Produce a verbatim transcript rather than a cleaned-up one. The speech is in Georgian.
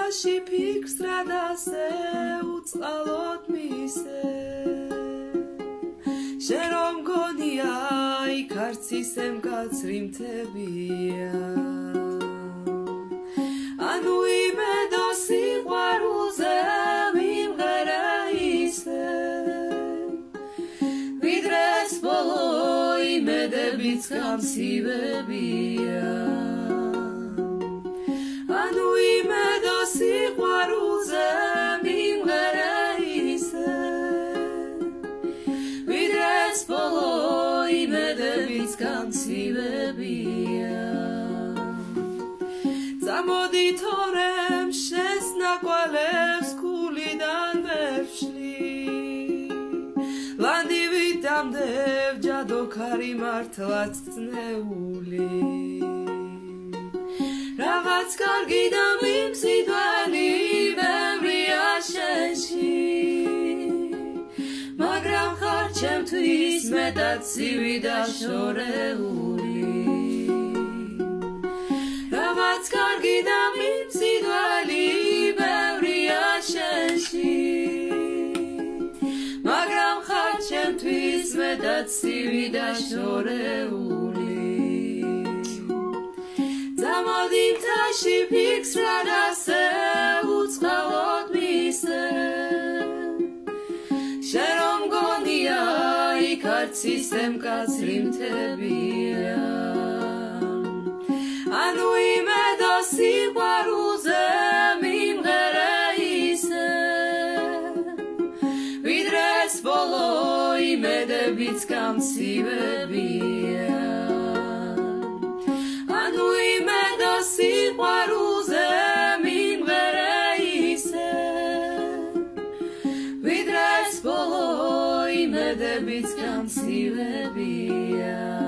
თაში ფიქრს რა დასე უწყალოდ მისე შენ რომ მგონია იქ არც ისე მკაცრი მთებია ანუ იმედო სიყვარულზე მიმღერა ისე ვიდრეს ბოლო იმედებიც გამცივებია ანუ იმედო სიყვარულზე მიმღერა ისე ვიდრეს ბოლო იმედებიც გამცივებია წამოდი თორემ შენს ნაკვალებს ქულიდან ვევშლი ლანდი ვიტამდევ ჯადოქარი მართლაც წნეული რაღაც კარგი და მიმზიდველი ბევრია შენში მაგრამ ხარ ჩემთვის მეტად ცივი და შორეული რაღაც კარგი და მიმზიდველი ბევრია შენში მაგრამ ხარ ჩემთვის მეტად ცივი და შორეული წამოდი მთაში ფიქრს რა დასე უწყალოდ მისე შენ რომ მგონია იქ არც ისე მკაცრი მთებია ანუ იმედო სიყვარულზე მიმღერა ისე ვიდრეს ბოლო იმედებიც გამცივებია ანუ იმედო სიყვარულზე მიმღერა ისე ვიდრეს ბოლო იმედებიც გამცივებია